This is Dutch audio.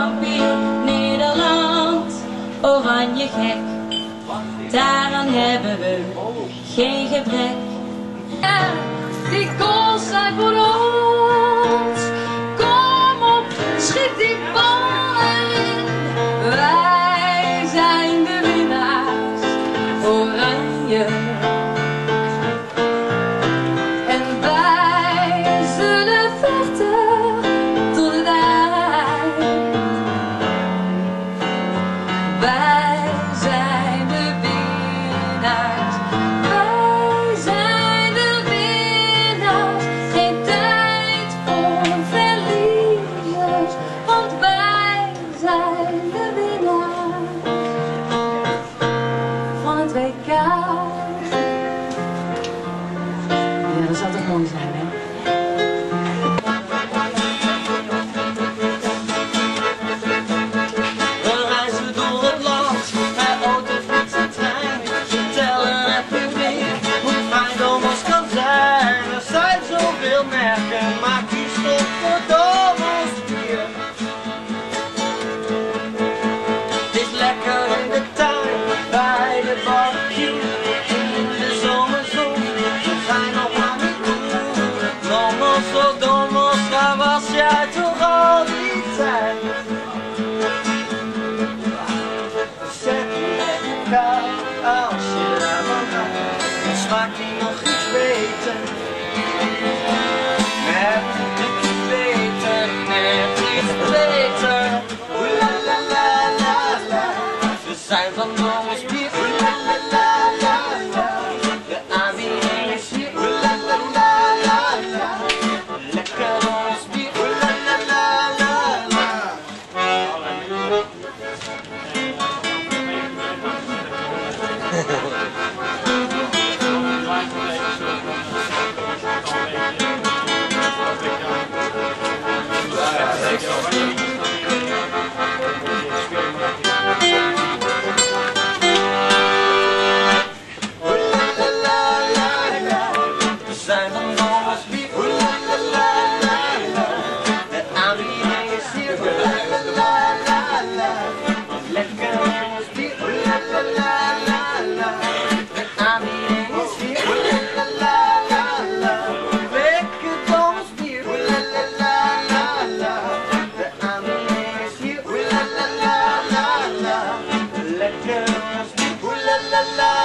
kampioen Nederland. Oranje gek, daaraan hebben we geen gebrek. Ja, die goals zijn voor ons. Kom op, schiet die bal in. Wij zijn de winnaars, Oranje. En wij zullen vechten tot het eind. Wij zijn de winnaars. Wij zijn de winnaars. Geen tijd voor verliezers, want wij zijn de winnaars van het WK. Ja, dat zou toch mooi zijn, hè? We reizen door het land, met auto, fiets en trein. Vertellen het publiek hoe fijn Dommelsch kan zijn. Er zijn zoveel merken, maar kies toch voor Dommelsch bier. Het is lekker in de tuin, bij de barbecue. In de zomerzon, we zijn nog maar niet toe. Dommelsch, oh Dommelsch, waar was jij toch al die tijd? Zet met elkaar, als je daarvan houdt, dan smaakt die nog iets beter. Net iets beter, net iets beter. Oeh la la la la la. We zijn van Dommelsch bier. Oeh la la la la la. De aanbieding is hier. Oeh la la la la la. Lekker Dommelsch bier. Oeh la la la la la. We zijn van Dommelsch bier. Oeh la la la la la. De aanbieding is hier. Oeh la la la la la. Lekker Dommelsch bier. Oeh la la la la la. De aanbieding is hier. Oeh la la la la la. Lekker Dommelsch bier. Oeh la la la la la. De aanbieding is hier. Oeh la la la la la. Lekker Dommelsch bier. Oeh la la la.